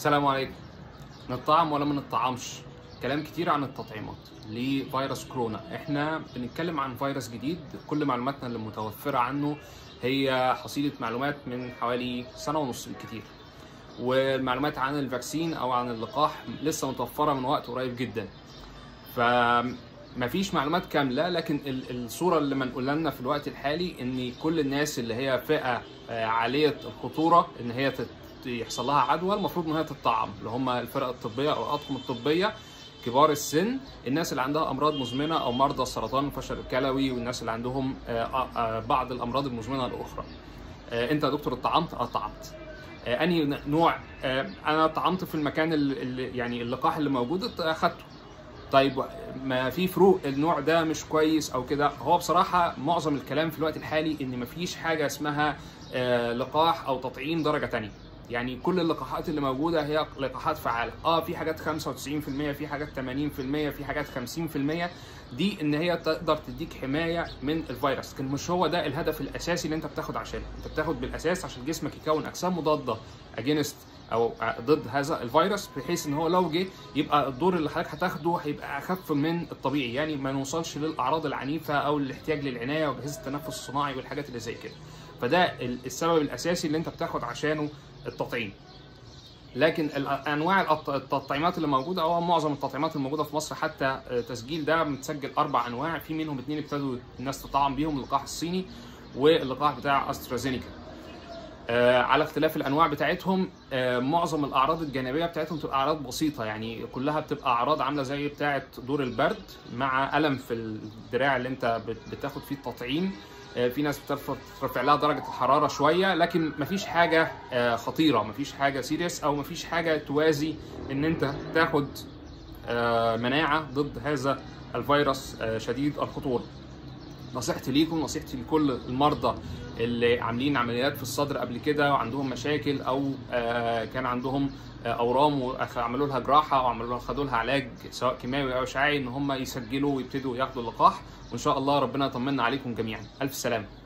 السلام عليكم. نطعم ولا ما نطعمش؟ كلام كتير عن التطعيمات لفيروس كورونا. احنا بنتكلم عن فيروس جديد، كل معلوماتنا اللي متوفرة عنه هي حصيلة معلومات من حوالي سنة ونص بالكتير، والمعلومات عن الفاكسين او عن اللقاح لسه متوفرة من وقت قريب جدا، فمفيش معلومات كاملة. لكن الصورة اللي منقولة لنا في الوقت الحالي ان كل الناس اللي هي فئة عالية الخطورة ان هي يحصل لها عدوى المفروض ان هي تطعم، اللي هم الفرق الطبيه او الاطقم الطبيه، كبار السن، الناس اللي عندها امراض مزمنه او مرضى السرطان والفشل الكلوي، والناس اللي عندهم بعض الامراض المزمنه الاخرى. انت يا دكتور اتطعمت؟ طعمت. انهي نوع؟ انا طعمت في المكان اللي يعني اللقاح اللي موجود اخدته. طيب ما في فروق النوع ده مش كويس او كده؟ هو بصراحه معظم الكلام في الوقت الحالي ان مفيش حاجه اسمها لقاح او تطعيم درجه ثانيه. يعني كل اللقاحات اللي موجوده هي لقاحات فعاله. في حاجات 95%، في حاجات 80%، في حاجات 50%، دي ان هي تقدر تديك حمايه من الفيروس، لكن مش هو ده الهدف الاساسي اللي انت بتاخد عشانه. انت بتاخد بالاساس عشان جسمك يكون اجسام مضاده اجينست او ضد هذا الفيروس، بحيث ان هو لو جه يبقى الدور اللي حضرتك هتاخده هيبقى اخف من الطبيعي، يعني ما نوصلش للاعراض العنيفه او الاحتياج للعنايه وجهاز التنفس الصناعي والحاجات اللي زي كده. فده السبب الاساسي اللي انت بتاخد عشانه التطعيم. لكن انواع التطعيمات اللي موجوده، او معظم التطعيمات الموجوده في مصر حتى تسجيل ده متسجل 4 انواع، في منهم 2 ابتدوا الناس تطعم بيهم، اللقاح الصيني واللقاح بتاع استرازينيكا. على اختلاف الانواع بتاعتهم، معظم الاعراض الجانبيه بتاعتهم بتبقى اعراض بسيطه، يعني كلها بتبقى اعراض عامله زي بتاعه دور البرد مع الم في الدراع اللي انت بتاخد فيه التطعيم. في ناس بترفع لها درجه الحراره شويه، لكن مفيش حاجه خطيره، مفيش حاجه سيريس، او مفيش حاجه توازي ان انت تاخد مناعه ضد هذا الفيروس شديد الخطوره. نصيحتي ليكم، نصيحتي لكل المرضى اللي عاملين عمليات في الصدر قبل كده وعندهم مشاكل، او كان عندهم اورام وعملوا لها جراحه او عملوا لها خدوا لها علاج سواء كيماوي او اشعاعي، ان هم يسجلوا ويبتدوا ياخدوا اللقاح، وان شاء الله ربنا يطمنا عليكم جميعا. الف سلامه.